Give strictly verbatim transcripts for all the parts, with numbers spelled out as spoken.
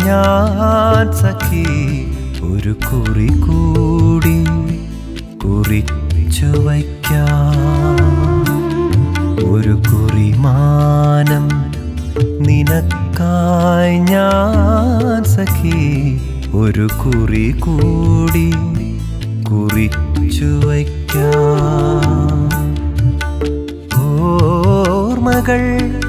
ഞാൻ സഖി ഒരു കുറി കൂടി കുറിച്ചു വയ്ക്കാം. ഒരു കുറിമാനം നിനക്കായി ഞാൻ സഖി ഒരു കുറി കൂടി കുറിച്ചു വയ്ക്കാം. ഓർമ്മകൾ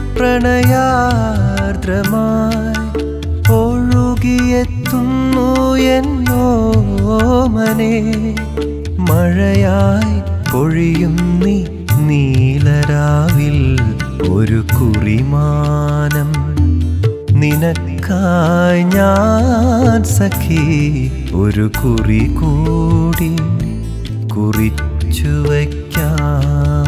പ്രണയാർദ്രമായി ഒഴുകിയെത്തുന്നു എന്നോമനെ. മഴയായി പൊഴിയും നീ നീലരാവിൽ ഒരു കുറിമാനം നിനക്കായി ഞാൻ സഖി ഒരു കുറി കൂടി കുറിച്ചു വയ്ക്കാം.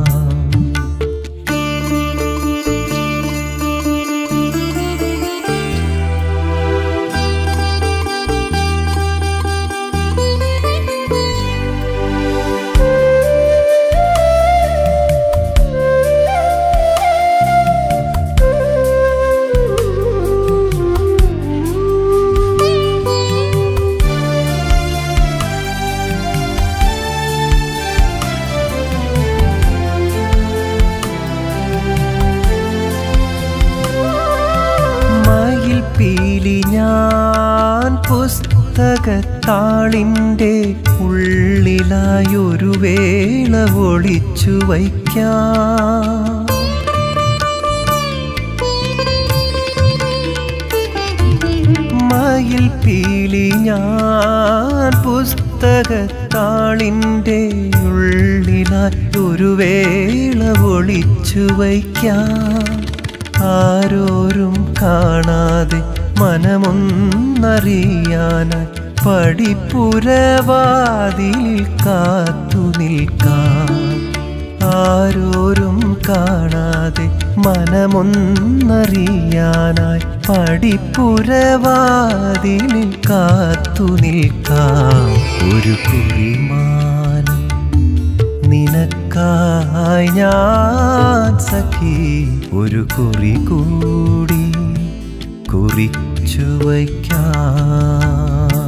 പീലി ഞാൻ പുസ്തകത്താളിൻ്റെ ഉള്ളിലായൊരു വേള ഒളിച്ചു വയ്ക്കാം. മയിൽ പീലി ഞാൻ പുസ്തകത്താളിൻ്റെ ഉള്ളിലായൊരു വേള ഒളിച്ചു വയ്ക്കാം. ആരോരും കാണാതെ മനമൊന്നറിയാനായി പടിപ്പുരവാതിലിൽ കാത്തു നിൽക്കാം. ആരോരും കാണാതെ മനമൊന്നറിയാനായി പടിപ്പുരവാതിലിൽ കാത്തു നിൽക്കാം. ഒരു കുറിമാനം നിനക്കായി ഞാൻ സഖി ഒരു കുറി കൂടി കുറിച്ചു വയ്ക്കാം.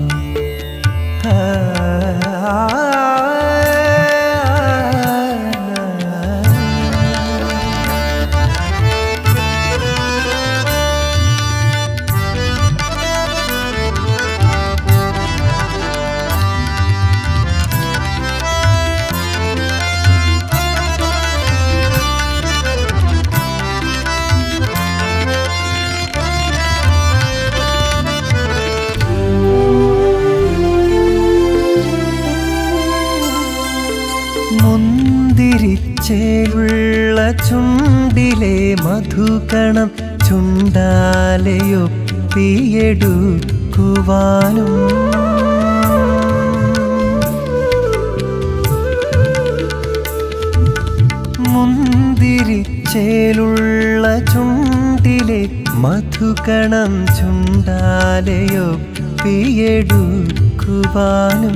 മുന്തിരിച്ചേലുള്ള ചുണ്ടിലെ മധുകണം ചുണ്ടാലയൊപ്പിയെടുക്കുവാനും മുന്തിരിച്ചേലുള്ള ചുണ്ടിലെ മധുകണം ചുണ്ടാലയൊപ്പിയെടുക്കുവാനും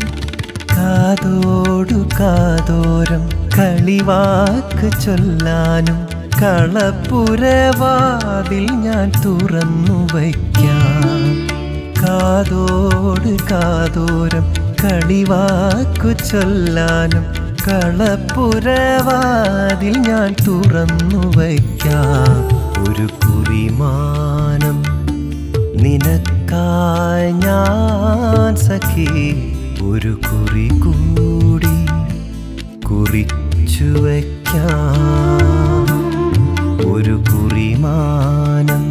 കാതോടു കാതോരം കളിവാക്ക് ചൊല്ലാനും കളപ്പുരവാതിൽ ഞാൻ തുറന്നു വയ്ക്കാം. കാതോട് കാതോരം കളിവാക്കു ചൊല്ലാനും കളപ്പുരവാതിൽ ഞാൻ തുറന്നു വയ്ക്കാം. ഒരു കുറിമാനം നിനക്കായി ഞാൻ സഖി ഒരു കുറി കൂടി കുറിച്ചു വയ്ക്കാം. ഒരു കുറിമാനം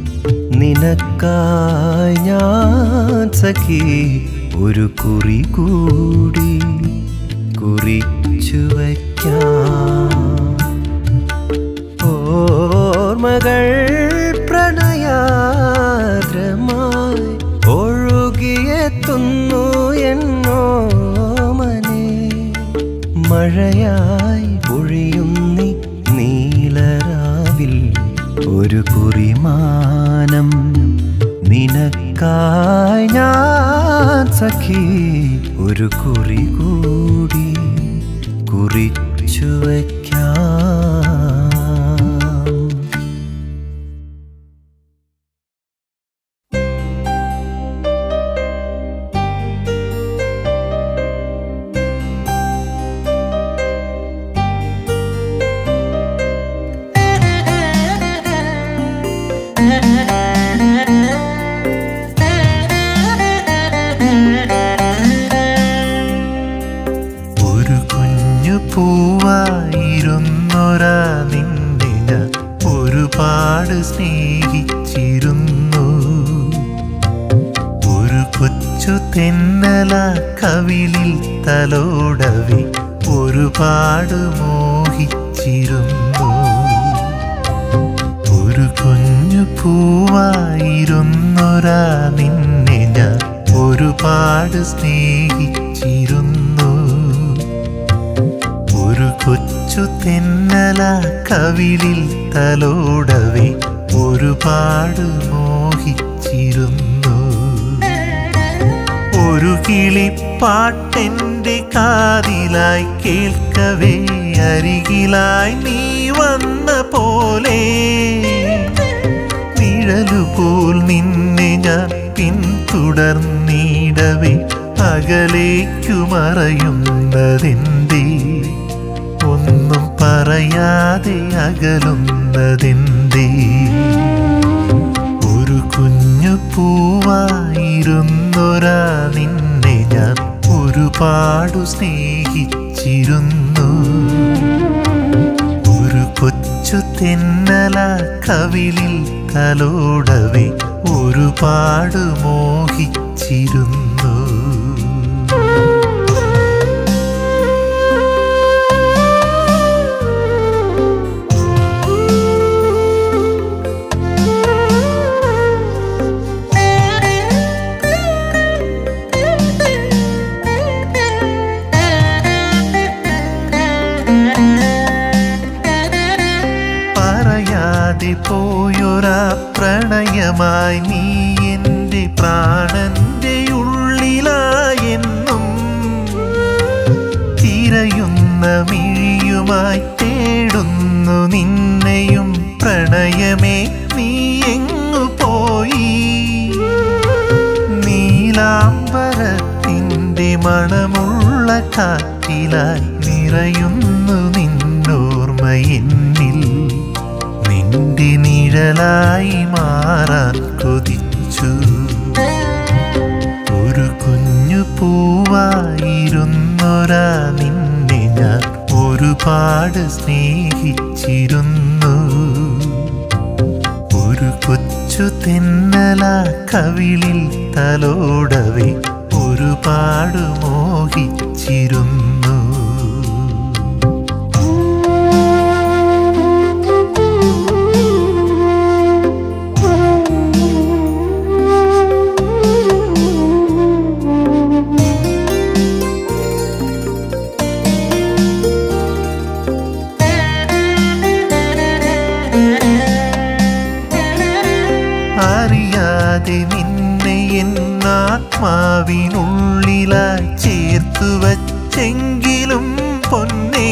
നിനക്കായി ഞാൻ സഖി ഒരു കുറി കൂടി കുറിച്ചു വയ്ക്കാം. ഓർമ്മകൾ പ്രണയാദ്രമായി ഒഴുകിയെത്തുന്നു എന്നോമനെ. മഴയായി പൊഴിയും നീ നീലരാവിൽ ഒരു കുറിമാനം നിനക്കായി ഞാൻ സഖി ഒരു കുറി കൂടി കുറിച്ചു വയ്ക്കാം. ഒരു കുഞ്ഞു പൂവായിരുന്നൊരാ നിന്നെ ഞാൻ ഒരുപാട് സ്നേഹിച്ചിരുന്നു. ഒരു കൊച്ചു തെന്നല കവിളിൽ തലോടവേ ഒരുപാട് മോഹിച്ചിരുന്നു. ഒരു കുഞ്ഞു പൂവായിരുന്നൊരാ നിന്നെ ഞാൻ ഒരുപാട് സ്നേഹിച്ചിരുന്നു. ഒരു കൊച്ചു തെന്നല കവിളിൽ തലോടവേ ഒരുപാട് മോഹിച്ചിരുന്നു. ഒരു കിളിപ്പാട്ടെൻ്റെ കാതിലായി കേൾക്കവേ അരികിലായി നീ വന്ന പോലെ നിഴലുപോൽ നിന്നെ ഞാൻ പിന്തുടർന്നിടവേ അകലേക്കു മറയുന്നതെന്തേ? ഒന്നും പറയാതെ അകലുന്നതെന്തേ? ഒരു കുഞ്ഞു പൂവായിരുന്നൊരാ നിന്നെ ഞാൻ ഒരുപാട് സ്നേഹിച്ചിരുന്നു. ഒരു കൊച്ചു തെന്നല കവിളിൽ തലോടവേ ഒരുപാട് മോഹിച്ചിരുന്നു. പോയൊരാ പ്രണയമായി നീ എൻ്റെ പ്രാണന്റെ ഉള്ളിലായെന്നും തിരയുന്ന മിഴിയുമായി തേടുന്നു നിന്നെയും പ്രണയമേ നീ എങ്ങു പോയി? നീലാംബരത്തിൻ്റെ മണമുള്ള കാറ്റിലായി നിറയുന്നു നിന്നോർമ്മയെന്നിൽ. നിന്റെ നിഴലായി മാറാൻ കൊതിച്ചു. ഒരു കുഞ്ഞു പൂവായിരുന്നൊരാ നിന്നെ ഞാൻ ഒരുപാട് സ്നേഹിച്ചിരുന്നു. ഒരു കൊച്ചു തെന്നല കവിളിൽ തലോടവേ ഒരുപാട് മോഹിച്ചിരുന്നു. അറിയാതെ നിന്നെ എന്നാത്മാവിനുള്ളിലായി ചേർത്തു വച്ചെങ്കിലും പൊന്നേ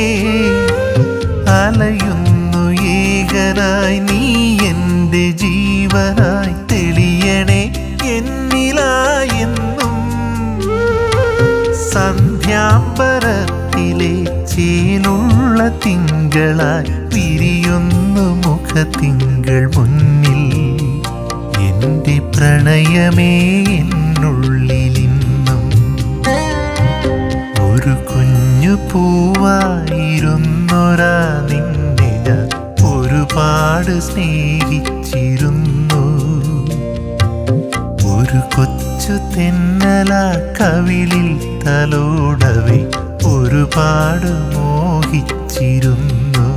അലയുന്നു ഏകനായി നീ എൻ്റെ ജീവനായി തെളിയണേ എന്നിലായെന്നും. സന്ധ്യാംബരത്തിലെ ചേലുള്ള തിങ്കളായി വിരിയുന്നു മുഖത്തിങ്കൾ മുന്നിൽ. എൻ്റെ പ്രണയമേ എന്നുള്ളിലിന്നും ഒരു കുഞ്ഞു പൂവായിരുന്നൊരാ നിന്നെ ഞാൻ ഒരുപാട് സ്നേഹിച്ചിരുന്നു. ഒരു കൊച്ചു തെന്നല കവിളിൽ തലോടവേ ഒരുപാട് മോഹിച്ചിരുന്നു.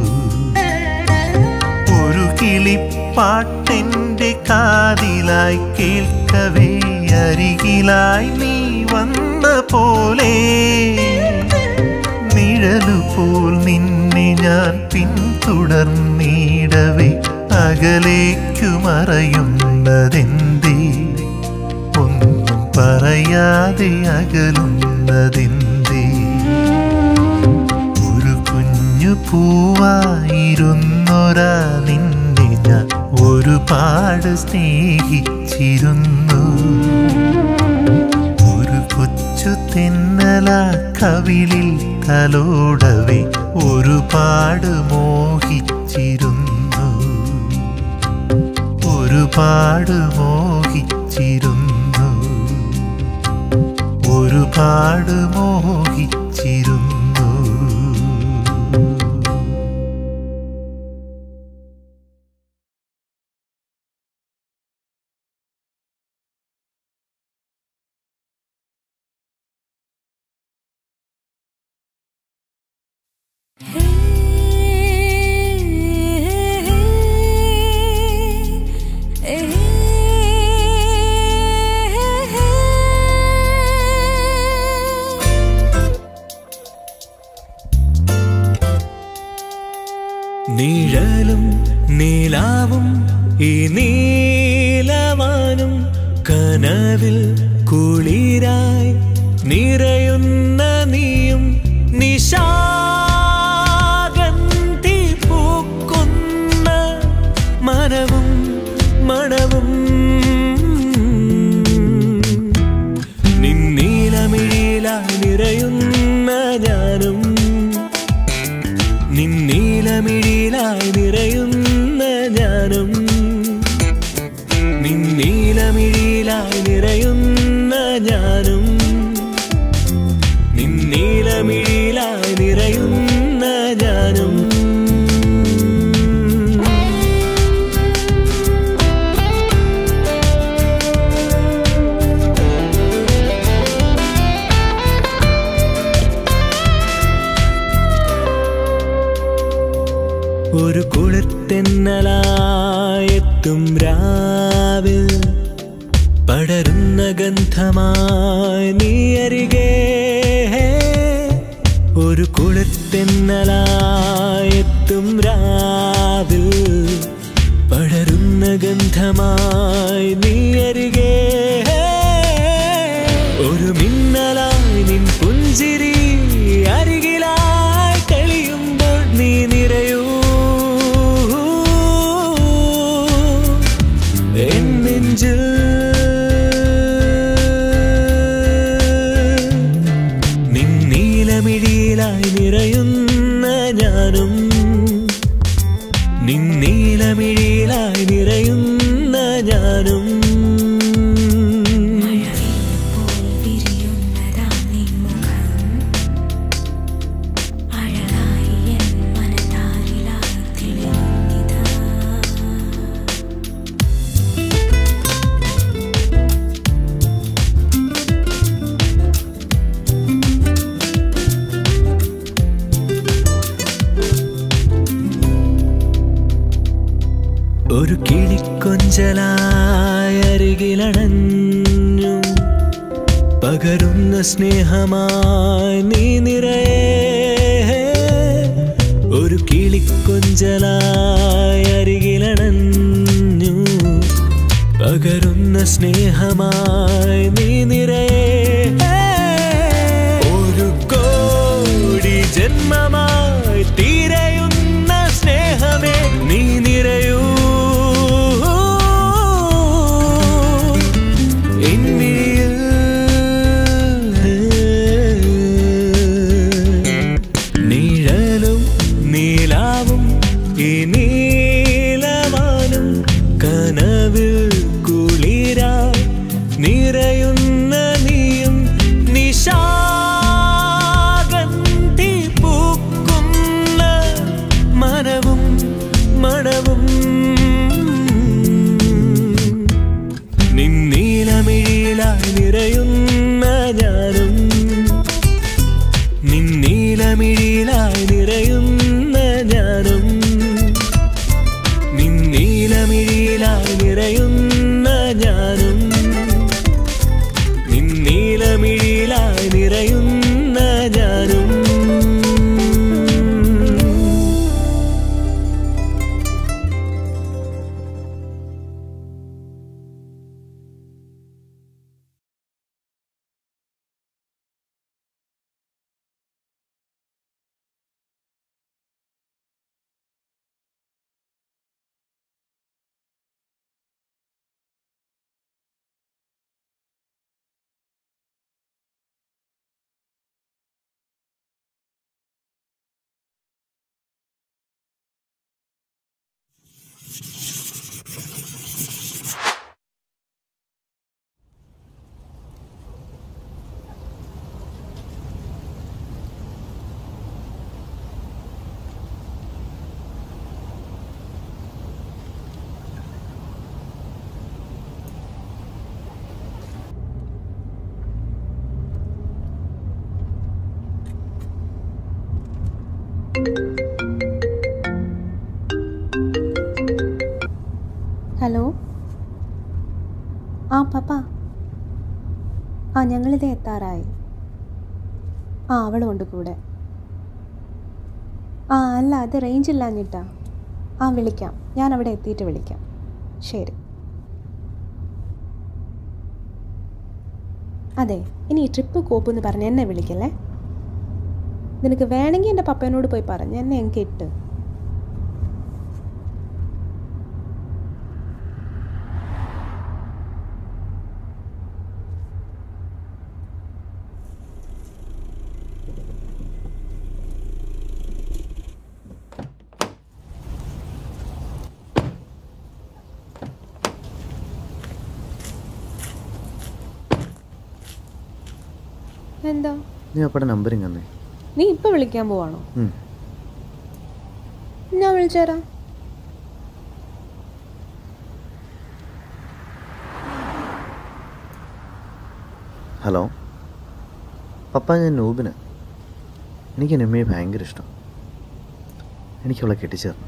ഒരു കിളിപ്പാട്ടെൻ്റെ കാതിലായി കേൾക്കവേ അരികിലായി നീ വന്ന പോലെ നിഴലുപോൽ നിന്നെ ഞാൻ പിന്തുടർന്നിടവേ അകലേക്കു മറയുന്നതെന്തേ? ഒന്നും പറയാതെ അകലുന്നതെന്തേ? ഒരു കുഞ്ഞു പൂവായിരുന്നൊരാ നിന്നെ ഞാൻ ഒരുപാട് സ്നേഹിച്ചിരുന്നു. ഒരു കൊച്ചു തെന്നല കവിളിൽ തലോടവേ ഒരുപാട് മോഹിച്ചിരുന്നു. ഒരുപാട് മോഹിച്ചിരുന്നു, ഒരുപാട് മോഹിച്ചിരുന്നു. നിഴലും നീലാവും ഈ നീലവാനും കനവിൽ കുളിരായി നിറയുന്ന നീയും നിശാഗന്ധി പൂക്കുന്ന മനവും മണവും നിന്നീലമിഴിയിലായി നിറയുന്ന ഞാനും നിന്നീലമിഴിയിലായി നിറയുന്ന ഞാനും നിന്നീലമിഴിയിലായി നിറയുന്ന ഞാനും നിന്നീലമിഴിയിലായി നിറയുന്ന ഞാനും. ഒരു കുളിർത്തെന്നലായെത്തും രാവിൽ പടരുന്ന ഗന്ധമായി നീ അരികെ. ഒരു കുളിർത്തെന്നലായെത്തും രാവിൽ പടരുന്ന ഗന്ധമായി നീ അരികെ. ഒരു മിന്നലായി നിൻ പുഞ്ചിരി അരികിലായി തെളിയുമ്പോൾ നീ നിറയൂ നെഞ്ചിൽ. നിന്നീലമിഴിയിലായി നിറയുന്ന ഞാനും നിന്നീലമിഴിയിലായി നിറയുന്ന ഞാനും. ഒരു കിളിക്കൊഞ്ചലായി അരികിലണഞ്ഞു പകരുന്ന സ്നേഹമായി നീ നിറയെ. ഒരു കിളിക്കൊഞ്ചലായി അരികിലണഞ്ഞു പകരുന്ന സ്നേഹമായി നീ നിറയെ. ഒരു കോടി ജന്മമായി തിരയുന്ന സ്നേഹമേ നീ നിറയൂ നിറയുന്ന നീയും നിശാഗന്ധി പൂക്കുന്ന മനവും മണവും നിന്നീലമിഴിയിലായി നിറയുന്ന ഞാനും നിന്നീലമിഴിയിലായി നിറയുന്ന ഞാനും നിന്നീലമിഴിയിലായി നിറയുന്ന ഞാനും നീലമിഴിയിലായി നിറയുന്ന ഞാനും. ഹലോ. ആ പപ്പ, ആ ഞങ്ങളിത് എത്താറായി. ആ അവളുമുണ്ട് കൂടെ. ആ അല്ല, അത് റേഞ്ച് ഇല്ലാഞ്ഞിട്ടാ. ആ വിളിക്കാം, ഞാൻ അവിടെ എത്തിയിട്ട് വിളിക്കാം. ശരി. അതെ, ഇനി ഈ ട്രിപ്പ് കോപ്പെന്ന് പറഞ്ഞ് എന്നെ വിളിക്കല്ലേ. നിനക്ക് വേണമെങ്കിൽ എൻ്റെ പപ്പേനോട് പോയി പറഞ്ഞ് എന്നെ എനിക്ക് ഇട്ട്. എന്താ നീ അപ്പടെ നമ്പർ ഇങ്ങനെ? നീ ഇപ്പൊ വിളിക്കാൻ പോവാണോ? ഞാൻ വിളിച്ചേരാ. ഹലോ പപ്പ, ഞാൻ നൂബിന്. എനിക്ക് നിമ്മയെ ഭയങ്കര ഇഷ്ടം. എനിക്കവളെ കെട്ടിച്ചേർന്നു.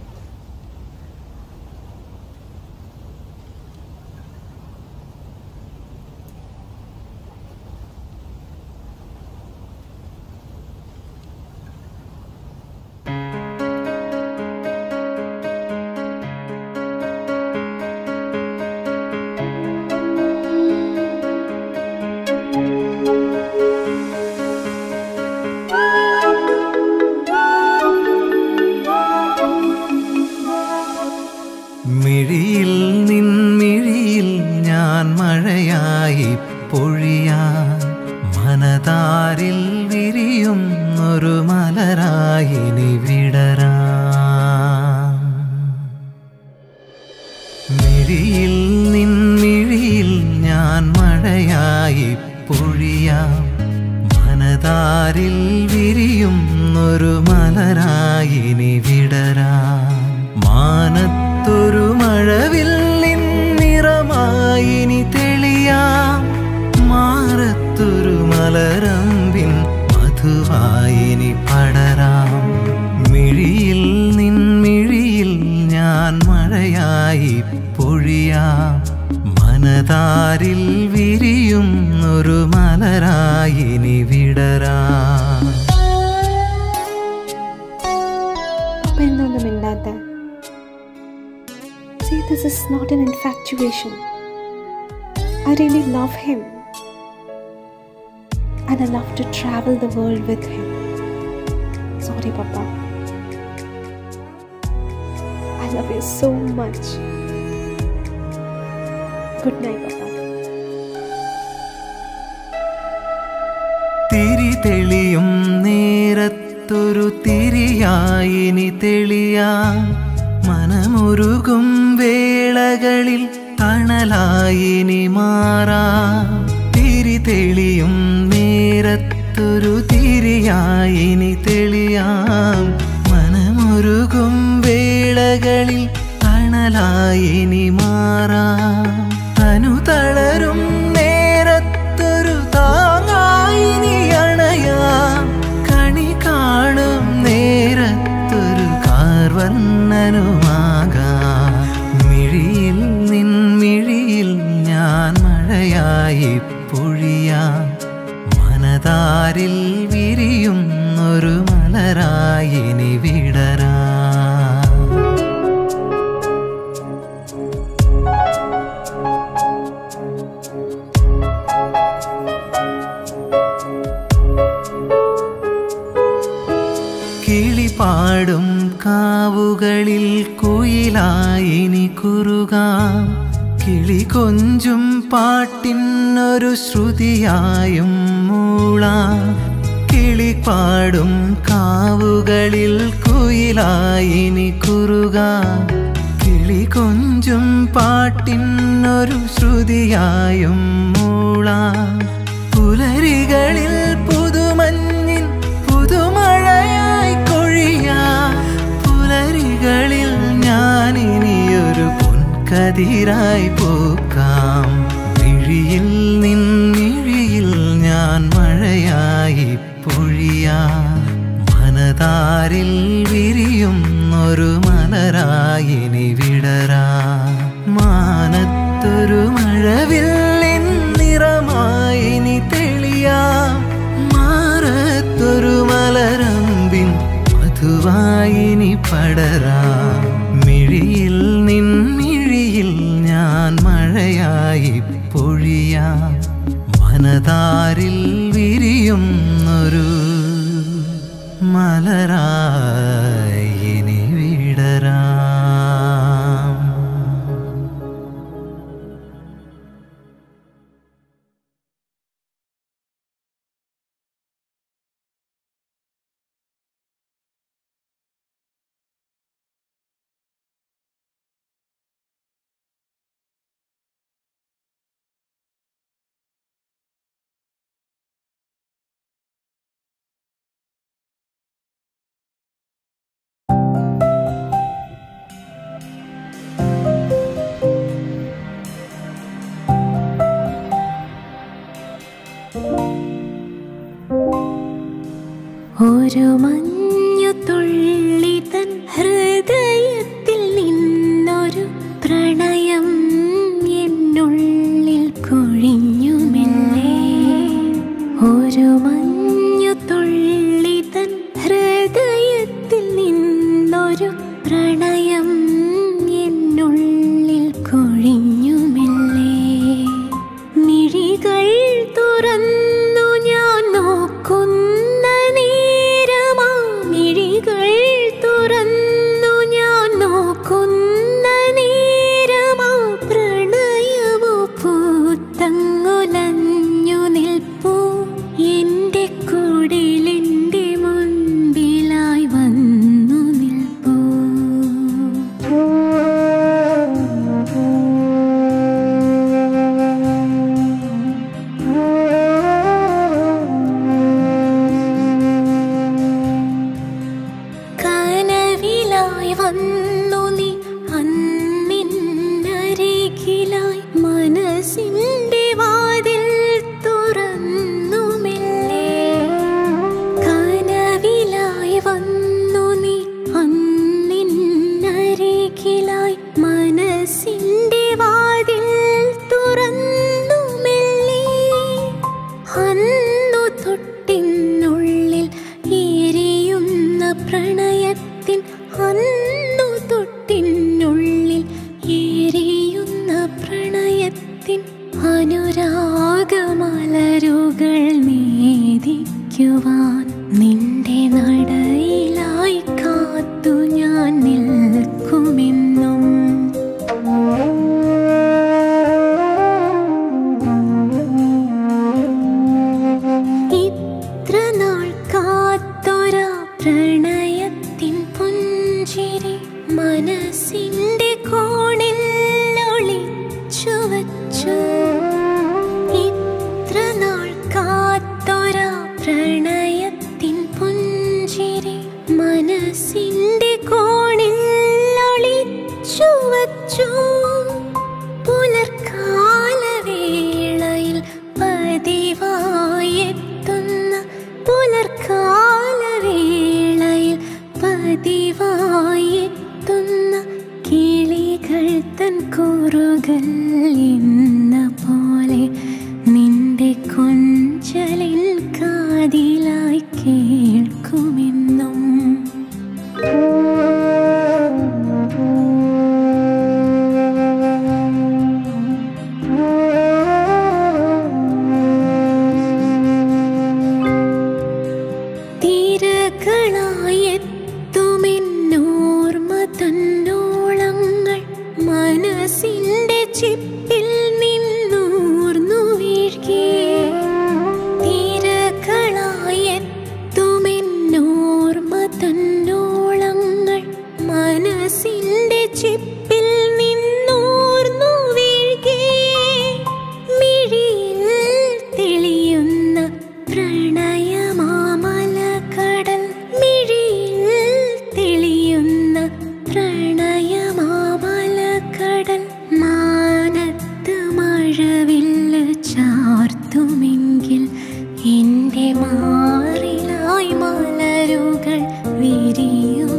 മിഴിയിൽ നിൻമിഴിയിൽ ഞാൻ മഴയായി പൊഴിയാൻ, മനതാരിൽ വിരിയുന്നൊരു മലരായി നീ വിടരാൻ. മിഴിയിൽ നിൻമിഴിയിൽ ഞാൻ മഴയായി പൊഴിയാൻ, മനതാരിൽ വിരിയുന്നൊരു മലരായി നീ വിടരാൻ. മാനത്തൊരു മഴവില്ലിൻ നിറമായി നീ തെളിയാം, മാറത്തൊരു മലരമ്പിൻ മധുവായി നീ പടരാം. മിഴിയിൽ നിൻമിഴിയിൽ ഞാൻ മഴയായി പൊഴിയാം, മനതാരിൽ വിരിയുന്നൊരു മലരായി നീ വിടരാം. എന്തൊന്നും മിണ്ടാത്ത? See, this is not an infatuation. I really love him. And I love to travel the world with him. Sorry, Papa. I love you so much. Good night, Papa. തിരി തെളിയും നേരത്തൊരു തിരിയായി നീ തെളിയാം, മനമുരുകും വേളകളിൽ തണലായി നീ മാറാം. തിരി തെളിയും നേരത്തൊരു തിരിയായി നീ തെളിയാം, മനമുരുകും വേളകളിൽ തണലായി നീ മാറാം. തനു തളരും നേരത്തൊരു താങ്ങായി നീ അണയാം, കണി കാണും നേരത്തൊരു കാർവർണ്ണനുമാകാം. മിഴിയിൽ നിൻമിഴിയിൽ ഞാൻ മഴയായി പൊഴിയാം, മനതാരിൽ വിരിയുന്നൊരു മലരായി നീ വിടരാം. കിളിപാടും കാവുകളിൽ കുയിലായി നീ കുറുകാം, കിളി കൊഞ്ചും പാട്ടിനൊരു ശ്രുതിയായും മൂളാം. കിളിപാടും കാവുകളിൽ കുയിലായി നീ കുറുകാം, കിളി കൊഞ്ചും പാട്ടിനൊരു ശ്രുതിയായും മൂളാം. പുലരികളിൽ പുതുമഞ്ഞിൻ പുതുമഴയായി കൊഴിയാം, പുലരികളിൽ ഞാനിനിയൊരു പൊൻകതിരായി പൂക്കാം. മിഴിയിൽ നിൻമിഴിയിൽ ഞാൻ മഴയായി പൊഴിയാം, മനതാരിൽ വിരിയുന്നൊരു മലരായി നീ വിടരാം. മാ പൂവായിനി പടരാം. മിഴിയിൽ നിൻ മിഴിയിൽ ഞാൻ മഴയായി പൊഴിയാം. മനതാരിൽ വിരിയുന്നൊരു മലരായി ഇനി വിടരാം. ഒരു മഞ്ഞു തുള്ളി തൻ ഹൃദയത്തിൽ നിന്നൊരു പ്രണയം എന്നുള്ളിൽ കൊഴിഞ്ഞുമെല്ലേ. ഒരു മഞ്ഞു തുള്ളി തൻ ഹൃദയത്തിൽ നിന്നൊരു പ്രണയം എന്നുള്ളിൽ കൊഴിഞ്ഞുമെല്ലേ. മിഴികൾ തുറന്നു ഞാൻ നോക്കുന്നു തുറന്നു ഞാൻ നോക്കുന്ന നേരമാ പ്രണയമോ പൂത്തങ്ങുലഞ്ഞു നിൽപ്പൂ. എൻ്റെ കുടിലിൻ്റെ മുൻപിലായി വന്നു നിൽപ്പൂ. വന്നു നീ അന്നിന്നരികിലായി മനസ്സിൻ്റെ വാതിൽ തുറന്നു മെല്ലെ. കനവിലായി വന്നു നീ അന്നിന്നരികിലായി മനസ്സിൻ്റെ വാതിൽ തുറന്നു മെല്ലെ. അന്നു തൊട്ടിനുള്ളിൽ എരിയുന്ന പ്രണയത്തിൻ അന്നു തൊട്ടിനുള്ളിൽ എരിയുന്ന പ്രണയത്തിൻ അനുരാഗമലരുകൾ നേദിക്കുവാൻ നിന്റെ നടയിലായി കാത്തു ഞാൻ നിൽക്കുമെന്നും. ഇത്ര നാൾ കാത്തൊരാ പ്രണയത്തിൻ പുഞ്ചിരി മനസ്സിൻ്റെ കോണിൽ ഒളിച്ചു വച്ചു. ഇത്ര നാൾ കാത്തൊരാ പ്രണയത്തിൻ പുഞ്ചിരി മനസ്സിൻ്റെ കോണിൽ ഒളിച്ചു വച്ചു. പുലർക്കാലവേളയിൽ പതിവായെത്തുന്ന പുലർക്കാലവേളയിൽ പതിവായെത്തുന്ന കിളികൾ തൻ കൂറുകൾ എന്ന പോലെ നിന്റെ കൊഞ്ചലിൽ കാതിലായി കേൾക്കുമെന്നും. തീരകളായെത്തുമെന്നോർമ്മ തന്നോളങ്ങൾ മനസ്സിൻ്റെ ചിപ്പിൽ നിന്നൂർന്നു വീഴ്കേ. തീരകളായെത്തുമെന്നോർമ്മ തന്നോളങ്ങൾ മനസ്സിൻ്റെ ചിപ്പിൽ നിന്നൂർന്നു വീഴ്കേ. മിഴിയിൽ തെളിയുന്ന പ്രണയമാമലകടൽ മിഴിയിൽ തെളിയുന്ന പ്രണയമാമലകടൽ മാനത്ത് മഴവില്ല് ചാർത്തുമെങ്കിൽ എൻ്റെ മാറിലായി മലരുകൾ വിരിയും.